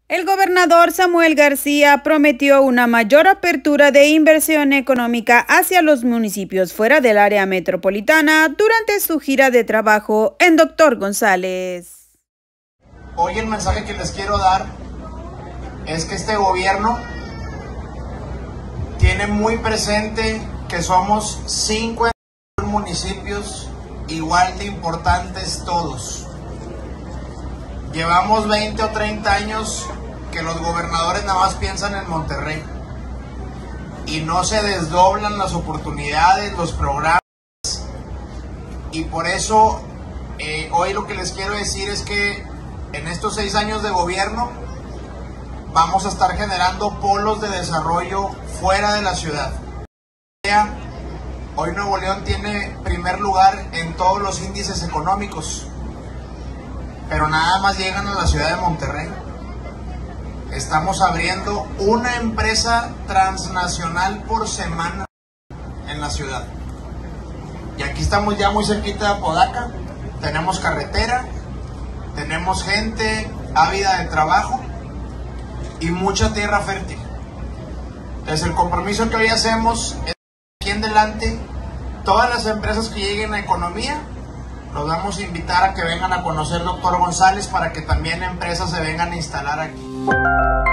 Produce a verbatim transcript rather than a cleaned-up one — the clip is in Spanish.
El gobernador Samuel García prometió una mayor apertura de inversión económica hacia los municipios fuera del área metropolitana durante su gira de trabajo en Doctor González. Hoy el mensaje que les quiero dar es que este gobierno tiene muy presente que somos cinco municipios igual de importantes todos. Llevamos veinte o treinta años que los gobernadores nada más piensan en Monterrey y no se desdoblan las oportunidades, los programas, y por eso eh, hoy lo que les quiero decir es que en estos seis años de gobierno vamos a estar generando polos de desarrollo fuera de la ciudad. Hoy Nuevo León tiene primer lugar en todos los índices económicos, pero nada más llegan a la ciudad de Monterrey. Estamos abriendo una empresa transnacional por semana en la ciudad. Y aquí estamos ya muy cerquita de Apodaca, tenemos carretera, tenemos gente ávida de trabajo y mucha tierra fértil. Entonces el compromiso que hoy hacemos es aquí en adelante, todas las empresas que lleguen a economía, los vamos a invitar a que vengan a conocer Doctor González para que también empresas se vengan a instalar aquí.